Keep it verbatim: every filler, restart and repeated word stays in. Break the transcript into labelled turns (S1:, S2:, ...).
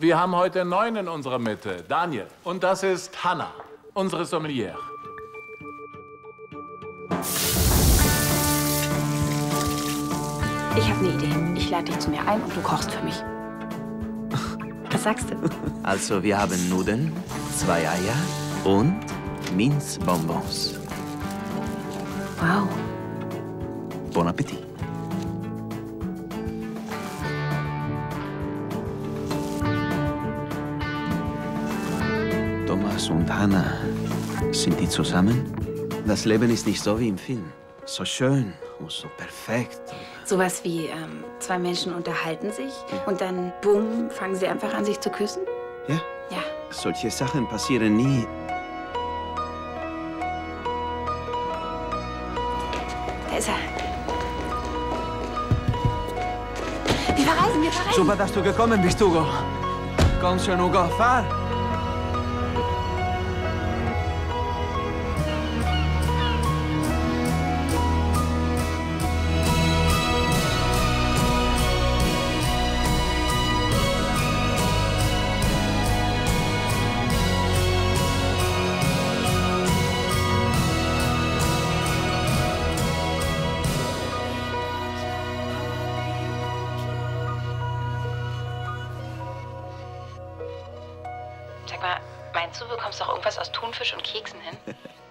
S1: Wir haben heute einen neuen in unserer Mitte, Daniel. Und das ist Hannah, unsere Sommelier.
S2: Ich habe eine Idee. Ich lade dich zu mir ein und du kochst für mich. Was sagst du?
S3: Also, wir haben Nudeln, zwei Eier und Minzbonbons.
S2: Wow.
S3: Bon Appetit. Thomas und Hannah, sind die zusammen? Das Leben ist nicht so wie im Film. So schön und so perfekt.
S2: Sowas wie ähm, zwei Menschen unterhalten sich und dann, bumm, fangen sie einfach an, sich zu küssen?
S3: Ja?
S2: Ja.
S3: Solche Sachen passieren nie.
S2: Da ist er. Wir verreisen, wir verreisen.
S3: Super, dass du gekommen bist, Hugo. Komm schon, Hugo, fahr.
S2: Sag mal, meinst du, du bekommst doch irgendwas aus Thunfisch und Keksen hin?